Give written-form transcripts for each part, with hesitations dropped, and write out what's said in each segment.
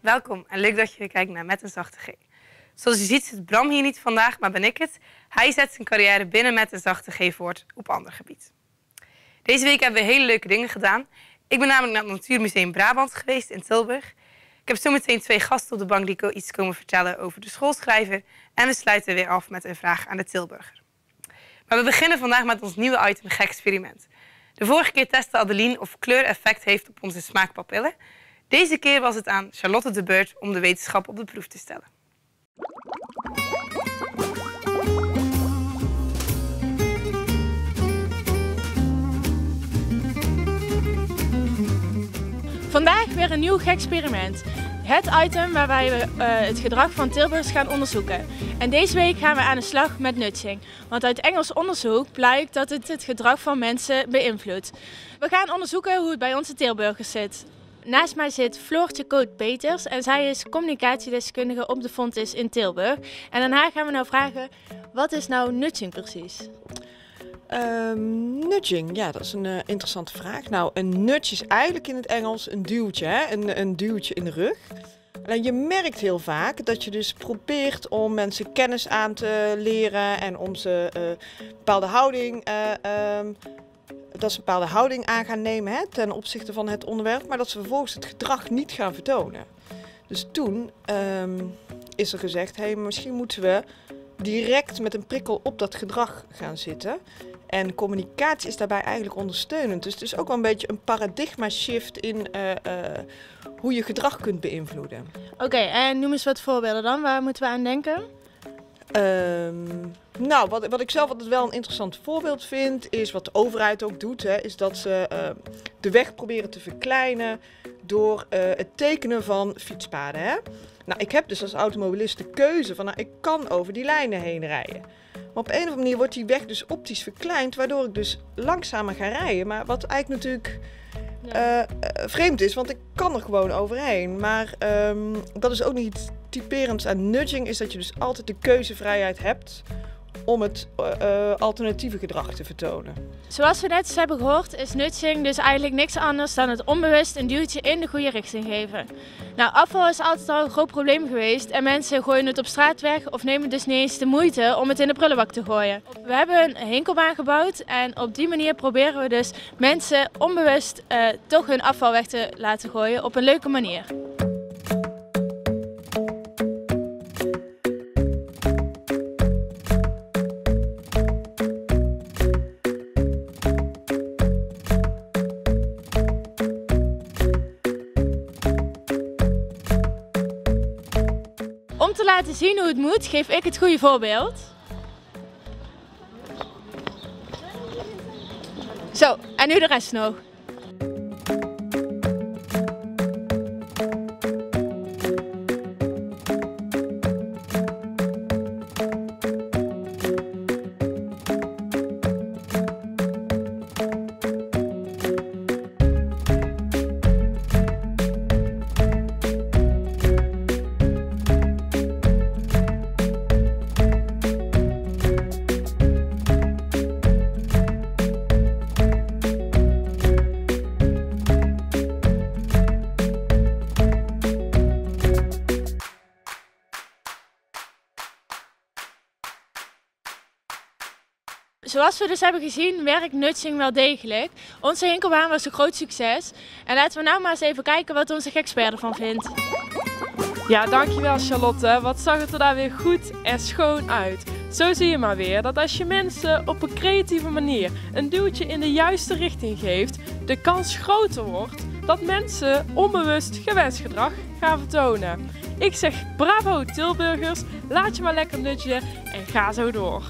Welkom en leuk dat je weer kijkt naar Met een Zachte G. Zoals je ziet zit Bram hier niet vandaag, maar ben ik het. Hij zet zijn carrière binnen Met een Zachte G voort op ander gebied. Deze week hebben we hele leuke dingen gedaan. Ik ben namelijk naar het Natuurmuseum Brabant geweest in Tilburg. Ik heb zometeen 2 gasten op de bank die iets komen vertellen over de schoolschrijver. En we sluiten weer af met een vraag aan de Tilburger. Maar we beginnen vandaag met ons nieuwe item Gek Experiment. De vorige keer testte Adeline of kleur effect heeft op onze smaakpapillen. Deze keer was het aan Charlotte de beurt om de wetenschap op de proef te stellen. Vandaag weer een nieuw gek experiment. Het item waarbij we het gedrag van Tilburgers gaan onderzoeken. En deze week gaan we aan de slag met nudging. Want uit Engels onderzoek blijkt dat het gedrag van mensen beïnvloedt. We gaan onderzoeken hoe het bij onze Tilburgers zit. Naast mij zit Floortje Koot-Peters en zij is communicatiedeskundige op de Fontys in Tilburg. En aan haar gaan we nou vragen, wat is nou nudging precies? Nudging, ja, dat is een interessante vraag. Nou, een nudge is eigenlijk in het Engels een duwtje, hè? Een duwtje in de rug. Alleen je merkt heel vaak dat je dus probeert om mensen kennis aan te leren en om ze bepaalde houding, dat ze een bepaalde houding aan gaan nemen, hè, ten opzichte van het onderwerp, maar dat ze vervolgens het gedrag niet gaan vertonen. Dus toen is er gezegd, hey, misschien moeten we direct met een prikkel op dat gedrag gaan zitten. En communicatie is daarbij eigenlijk ondersteunend. Dus het is ook wel een beetje een paradigma shift in hoe je gedrag kunt beïnvloeden. Oké, en noem eens wat voorbeelden dan. Waar moeten we aan denken? Nou, wat ik zelf altijd wel een interessant voorbeeld vind, is wat de overheid ook doet, hè, is dat ze de weg proberen te verkleinen door het tekenen van fietspaden. Hè? Nou, ik heb dus als automobilist de keuze van, nou, ik kan over die lijnen heen rijden. Maar op een of andere manier wordt die weg dus optisch verkleind, waardoor ik dus langzamer ga rijden. Maar wat eigenlijk natuurlijk vreemd is, want ik kan er gewoon overheen. Maar dat is ook niet typerend aan nudging, is dat je dus altijd de keuzevrijheid hebt om het alternatieve gedrag te vertonen. Zoals we net eens hebben gehoord is nudging dus eigenlijk niks anders dan het onbewust een duwtje in de goede richting geven. Nou, afval is altijd al een groot probleem geweest en mensen gooien het op straat weg of nemen dus niet eens de moeite om het in de prullenbak te gooien. We hebben een hinkelbaan gebouwd en op die manier proberen we dus mensen onbewust toch hun afval weg te laten gooien op een leuke manier. Om te laten zien hoe het moet, geef ik het goede voorbeeld. Zo, en nu de rest nog. Zoals we dus hebben gezien, werkt nudging wel degelijk. Onze hinkelbaan was een groot succes. En laten we nou maar eens even kijken wat onze gekspert ervan vindt. Ja, dankjewel Charlotte. Wat zag het er daar weer goed en schoon uit. Zo zie je maar weer dat als je mensen op een creatieve manier een duwtje in de juiste richting geeft, de kans groter wordt dat mensen onbewust gewenst gedrag gaan vertonen. Ik zeg bravo Tilburgers, laat je maar lekker nudgen en ga zo door.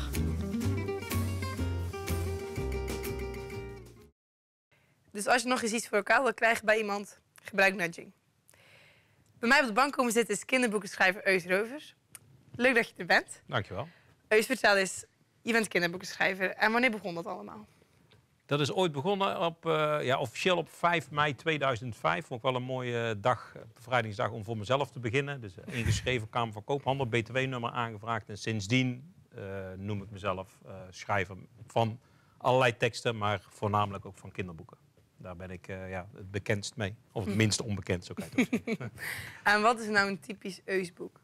Dus als je nog eens iets voor elkaar wil krijgen bij iemand, gebruik nudging. Bij mij op de bank komen zitten is kinderboekenschrijver Eus Rovers. Leuk dat je er bent. Dankjewel. Eus, vertel eens, je bent kinderboekenschrijver. En wanneer begon dat allemaal? Dat is ooit begonnen op, officieel op 5 mei 2005. Vond ik wel een mooie dag, bevrijdingsdag, om voor mezelf te beginnen. Dus ingeschreven Kamer van Koophandel, btw-nummer aangevraagd. En sindsdien noem ik mezelf schrijver van allerlei teksten, maar voornamelijk ook van kinderboeken. Daar ben ik het bekendst mee. Of het minst onbekend, zo kan je het ook zeggen. En wat is nou een typisch Eus-boek?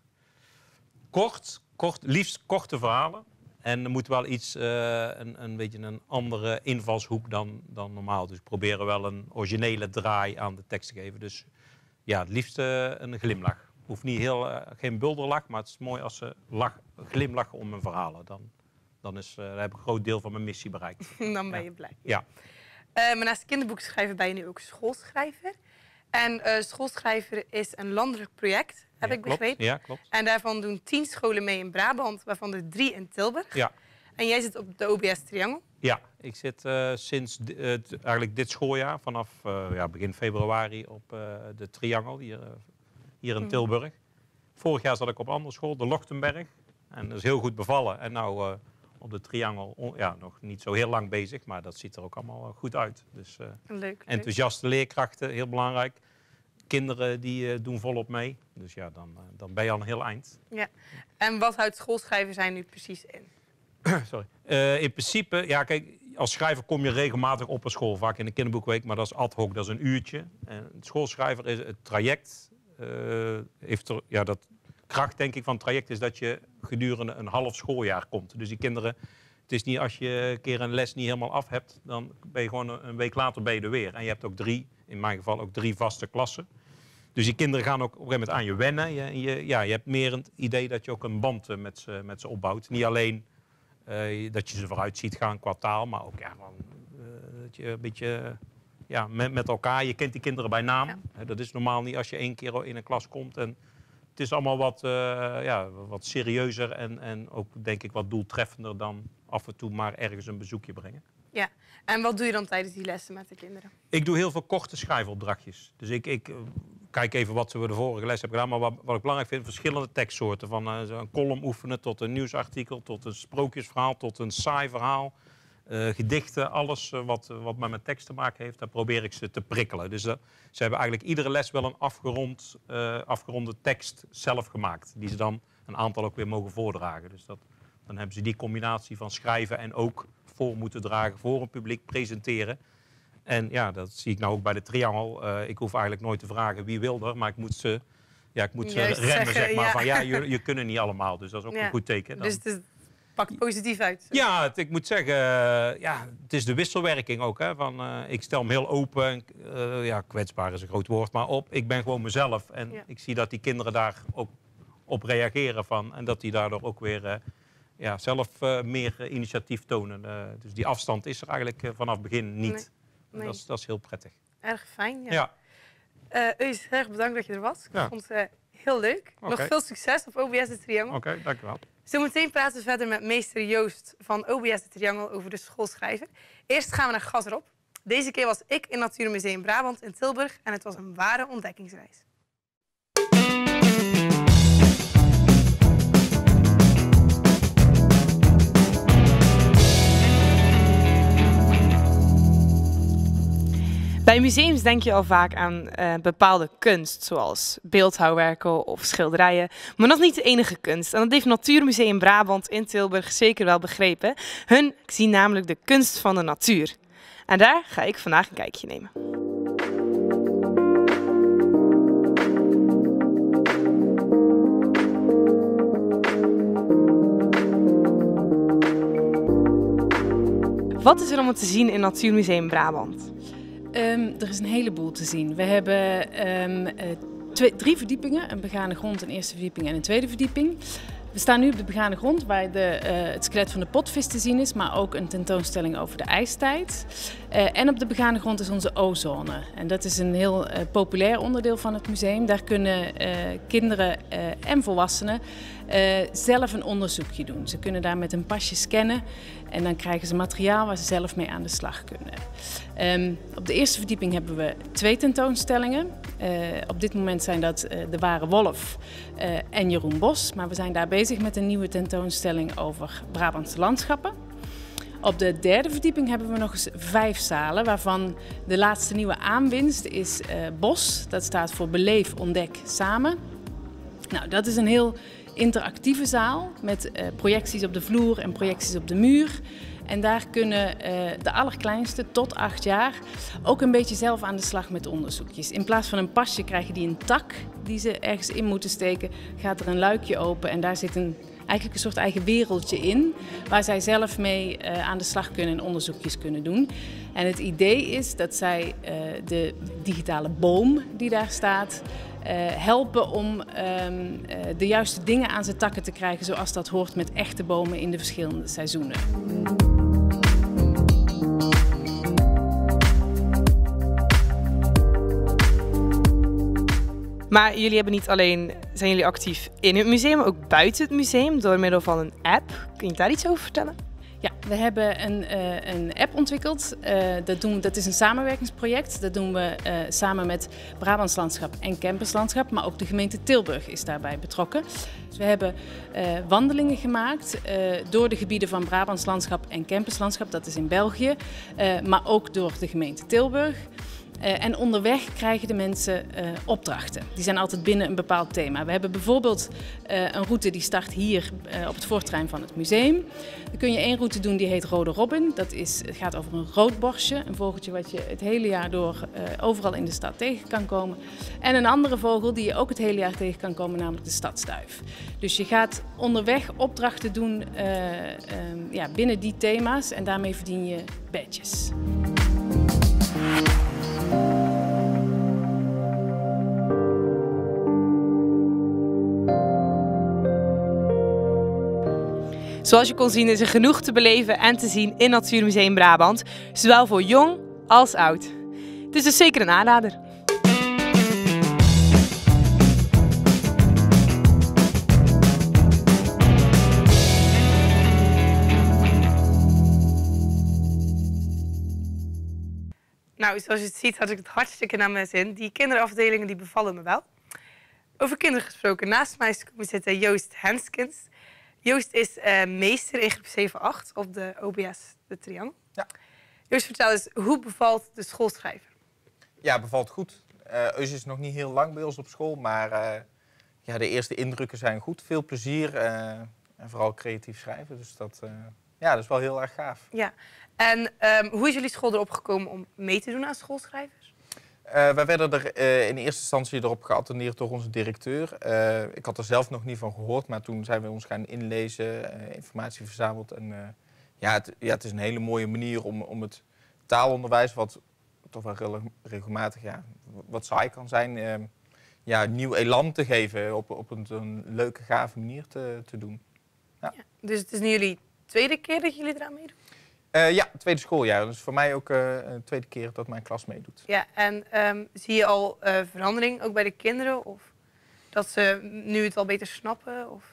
Kort, liefst korte verhalen. En er moet wel iets, een beetje een andere invalshoek dan normaal. Dus ik probeer wel een originele draai aan de tekst te geven. Dus ja, het liefst een glimlach. Hoeft niet geen bulderlach, maar het is mooi als ze glimlachen om mijn verhalen. Dan heb ik een groot deel van mijn missie bereikt. Dan ben je blij. Ja. Maar naast kinderboekschrijver ben je nu ook schoolschrijver. En schoolschrijver is een landelijk project, heb ik begrepen. Ja, klopt. En daarvan doen 10 scholen mee in Brabant, waarvan er 3 in Tilburg. Ja. En jij zit op de OBS Triangel. Ja, ik zit sinds eigenlijk dit schooljaar, vanaf begin februari, op de Triangel hier in Tilburg. Vorig jaar zat ik op een andere school, de Lochtenberg. En dat is heel goed bevallen. En nou op de Triangel, nog niet zo heel lang bezig, maar dat ziet er ook allemaal goed uit. Dus Leuk. enthousiaste leerkrachten, heel belangrijk. Kinderen die doen volop mee. Dus ja, dan ben je al een heel eind. Ja. En wat houdt schoolschrijver zijn nu precies in? Sorry. In principe, ja kijk, als schrijver kom je regelmatig op een school. Vaak in de kinderboekweek, maar dat is ad hoc, dat is een uurtje. En het schoolschrijver is het traject. Dat kracht denk ik van het traject is dat je gedurende een half schooljaar komt. Dus die kinderen, het is niet als je een keer een les niet helemaal af hebt, dan ben je gewoon een week later ben je er weer. En je hebt ook in mijn geval ook 3 vaste klassen. Dus die kinderen gaan ook op een gegeven moment aan je wennen. Je hebt meer het idee dat je ook een band met ze opbouwt. Niet alleen dat je ze vooruit ziet gaan qua taal, maar ook dat je een beetje met elkaar, je kent die kinderen bij naam. Ja. Dat is normaal niet als je 1 keer in een klas komt. En het is allemaal wat serieuzer en ook denk ik wat doeltreffender dan af en toe maar ergens een bezoekje brengen. Ja, en wat doe je dan tijdens die lessen met de kinderen? Ik doe heel veel korte schrijfopdrachtjes. Dus ik kijk even wat we de vorige les hebben gedaan. Maar wat ik belangrijk vind, verschillende tekstsoorten. Van een column oefenen tot een nieuwsartikel, tot een sprookjesverhaal, tot een saai verhaal. Gedichten, alles wat met mijn tekst te maken heeft, daar probeer ik ze te prikkelen. Dus ze hebben eigenlijk iedere les wel een afgeronde tekst zelf gemaakt. Die ze dan een aantal ook weer mogen voordragen. Dus dan hebben ze die combinatie van schrijven en ook voor moeten dragen, voor een publiek presenteren. En ja, dat zie ik nou ook bij de Triangel. Ik hoef eigenlijk nooit te vragen wie wil er, maar ik moet ze remmen, zeggen, zeg maar. Van je kunnen niet allemaal, dus dat is ook een goed teken. Dus het pakt positief uit. Ja, ik moet zeggen, het is de wisselwerking ook. Hè, ik stel me heel open, kwetsbaar is een groot woord, maar ik ben gewoon mezelf. En ik zie dat die kinderen daar ook op reageren van. En dat die daardoor ook weer zelf meer initiatief tonen. Dus die afstand is er eigenlijk vanaf het begin niet. Nee. Dat is heel prettig. Erg fijn, ja. Eus, erg bedankt dat je er was. Ik vond het heel leuk. Okay. Nog veel succes op OBS de Triangel. Oké, dankjewel. Zometeen praten we verder met meester Joost van OBS de Triangel over de schoolschrijver. Eerst gaan we naar gas erop. Deze keer was ik in Natuurmuseum Brabant in Tilburg en het was een ware ontdekkingsreis. Bij museums denk je al vaak aan bepaalde kunst, zoals beeldhouwwerken of schilderijen. Maar nog niet de enige kunst. En dat heeft Natuurmuseum Brabant in Tilburg zeker wel begrepen. Hun zien namelijk de kunst van de natuur. En daar ga ik vandaag een kijkje nemen. Wat is er allemaal te zien in Natuurmuseum Brabant? Er is een heleboel te zien. We hebben 3 verdiepingen, een begane grond, een eerste verdieping en een tweede verdieping. We staan nu op de begane grond waar het skelet van de potvis te zien is, maar ook een tentoonstelling over de ijstijd. En op de begane grond is onze O-zone. En dat is een heel populair onderdeel van het museum. Daar kunnen kinderen en volwassenen zelf een onderzoekje doen. Ze kunnen daar met een pasje scannen en dan krijgen ze materiaal waar ze zelf mee aan de slag kunnen. Op de eerste verdieping hebben we 2 tentoonstellingen. Op dit moment zijn dat De Ware Wolf en Jeroen Bos. Maar we zijn daar bezig met een nieuwe tentoonstelling over Brabantse landschappen. Op de 3e verdieping hebben we nog eens 5 zalen, waarvan de laatste nieuwe aanwinst is Bos. Dat staat voor Beleef, Ontdek, Samen. Nou, dat is een heel interactieve zaal met projecties op de vloer en projecties op de muur. En daar kunnen de allerkleinste tot 8 jaar ook een beetje zelf aan de slag met onderzoekjes. In plaats van een pasje krijgen die een tak die ze ergens in moeten steken, gaat er een luikje open en daar zit eigenlijk een soort eigen wereldje in, waar zij zelf mee aan de slag kunnen en onderzoekjes kunnen doen. En het idee is dat zij de digitale boom die daar staat, helpen om de juiste dingen aan zijn takken te krijgen, zoals dat hoort met echte bomen in de verschillende seizoenen. Maar jullie hebben niet alleen, zijn jullie actief in het museum, maar ook buiten het museum door middel van een app. Kun je daar iets over vertellen? Ja, we hebben een app ontwikkeld. Dat is een samenwerkingsproject. Dat doen we samen met Brabants Landschap en Campuslandschap, maar ook de gemeente Tilburg is daarbij betrokken. Dus we hebben wandelingen gemaakt door de gebieden van Brabants Landschap en Campuslandschap, dat is in België, maar ook door de gemeente Tilburg. En onderweg krijgen de mensen opdrachten. Die zijn altijd binnen een bepaald thema. We hebben bijvoorbeeld een route die start hier op het voorterrein van het museum. Dan kun je één route doen die heet Rode Robin. Het gaat over een roodborstje, een vogeltje wat je het hele jaar door overal in de stad tegen kan komen. En een andere vogel die je ook het hele jaar tegen kan komen, namelijk de stadsduif. Dus je gaat onderweg opdrachten doen binnen die thema's en daarmee verdien je badges. Zoals je kon zien is er genoeg te beleven en te zien in Natuurmuseum Brabant, zowel voor jong als oud. Het is dus zeker een aanrader. Nou, zoals je het ziet had ik het hartstikke naar mijn zin. Die kinderafdelingen die bevallen me wel. Over kinderen gesproken, naast mij is komen zitten Joost Henskens. Joost is meester in groep 7-8 op de OBS de Triangel. Ja. Joost, vertel eens, hoe bevalt de schoolschrijver? Ja, bevalt goed. Eus is nog niet heel lang bij ons op school, maar de eerste indrukken zijn goed. Veel plezier en vooral creatief schrijven. Dus dat is wel heel erg gaaf. Ja. En hoe is jullie school erop gekomen om mee te doen aan schoolschrijvers? Wij werden er in eerste instantie erop geattendeerd door onze directeur. Ik had er zelf nog niet van gehoord, maar toen zijn we ons gaan inlezen, informatie verzameld. En het is een hele mooie manier om het taalonderwijs, wat toch wel regelmatig wat saai kan zijn, nieuw elan te geven, op een leuke, gave manier te doen. Ja. Ja, dus het is nu jullie tweede keer dat jullie eraan meedoen? Tweede schooljaar. Dus voor mij ook de tweede keer dat mijn klas meedoet. Ja, en zie je al verandering ook bij de kinderen? Of dat ze nu het al beter snappen? Of?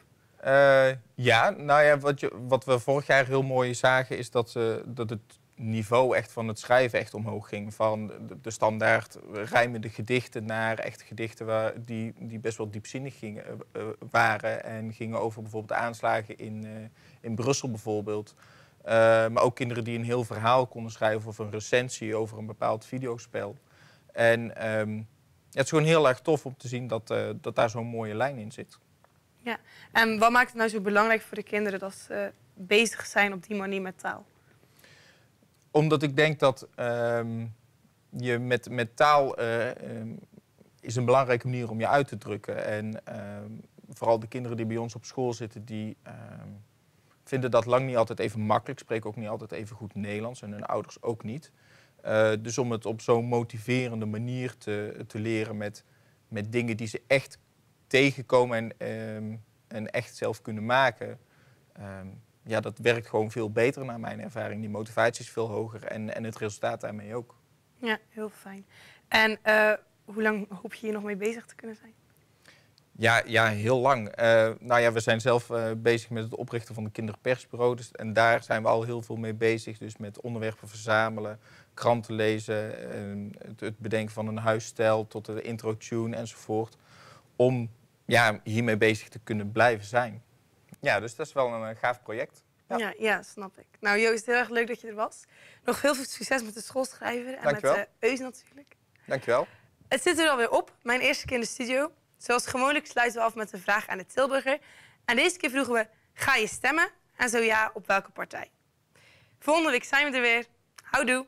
Wat we vorig jaar heel mooi zagen is dat het niveau echt van het schrijven echt omhoog ging. Van de standaard rijmende gedichten naar echt gedichten die best wel diepzinnig waren. En gingen over bijvoorbeeld aanslagen in Brussel bijvoorbeeld. Maar ook kinderen die een heel verhaal konden schrijven of een recensie over een bepaald videospel. En het is gewoon heel erg tof om te zien dat daar zo'n mooie lijn in zit. Ja, en wat maakt het nou zo belangrijk voor de kinderen dat ze bezig zijn op die manier met taal? Omdat ik denk dat je met taal is een belangrijke manier om je uit te drukken. En vooral de kinderen die bij ons op school zitten, die vinden dat lang niet altijd even makkelijk, spreken ook niet altijd even goed Nederlands en hun ouders ook niet. Dus om het op zo'n motiverende manier te leren met dingen die ze echt tegenkomen en echt zelf kunnen maken, dat werkt gewoon veel beter naar mijn ervaring. Die motivatie is veel hoger en het resultaat daarmee ook. Ja, heel fijn. En hoe lang hoop je hier nog mee bezig te kunnen zijn? Ja, heel lang. We zijn zelf bezig met het oprichten van de kinderpersbureau. Dus, en daar zijn we al heel veel mee bezig. Dus met onderwerpen verzamelen, kranten lezen, het bedenken van een huisstijl tot de intro-tune enzovoort. Om hiermee bezig te kunnen blijven zijn. Ja, dus dat is wel een gaaf project. Ja, snap ik. Nou Joost, heel erg leuk dat je er was. Nog heel veel succes met de schoolschrijver en Dankjewel. Met Eus natuurlijk. Dankjewel. Het zit er alweer op. Mijn eerste keer in de studio. Zoals gewoonlijk sluiten we af met een vraag aan de Tilburger. En deze keer vroegen we, ga je stemmen? En zo ja, op welke partij? Volgende week zijn we er weer. Houdoe!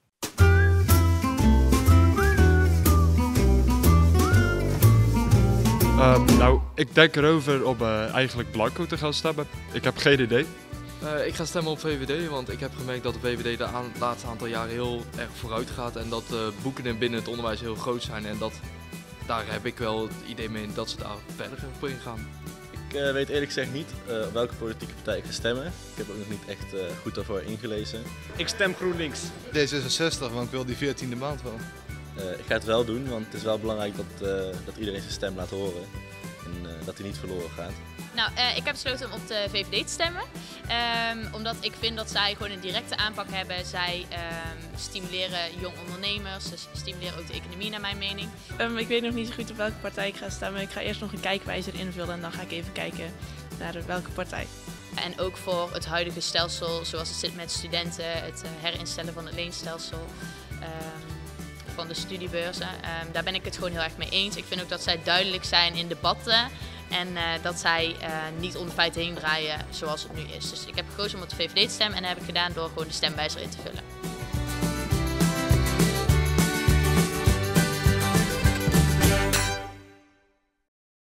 Nou, ik denk erover om eigenlijk blanco te gaan stemmen. Ik heb geen idee. Ik ga stemmen op VVD, want ik heb gemerkt dat de VVD de laatste aantal jaren heel erg vooruit gaat. En dat boeken binnen het onderwijs heel groot zijn. En daar heb ik wel het idee mee dat ze daar verder op ingaan. Ik weet eerlijk gezegd niet op welke politieke partij ik ga stemmen. Ik heb ook nog niet echt goed daarvoor ingelezen. Ik stem GroenLinks. D66, want ik wil die 14e maand wel. Ik ga het wel doen, want het is wel belangrijk dat iedereen zijn stem laat horen. En dat hij niet verloren gaat. Nou, ik heb besloten om op de VVD te stemmen. Omdat ik vind dat zij gewoon een directe aanpak hebben. Zij stimuleren jong ondernemers. Ze stimuleren ook de economie naar mijn mening. Ik weet nog niet zo goed op welke partij ik ga stemmen. Ik ga eerst nog een kijkwijzer invullen en dan ga ik even kijken naar welke partij. En ook voor het huidige stelsel, zoals het zit met studenten, het herinstellen van het leenstelsel. Van de studiebeurzen. Daar ben ik het gewoon heel erg mee eens. Ik vind ook dat zij duidelijk zijn in debatten en dat zij niet om de feiten heen draaien zoals het nu is. Dus ik heb gekozen om op de VVD te stemmen en dat heb ik gedaan door gewoon de stemwijzer in te vullen.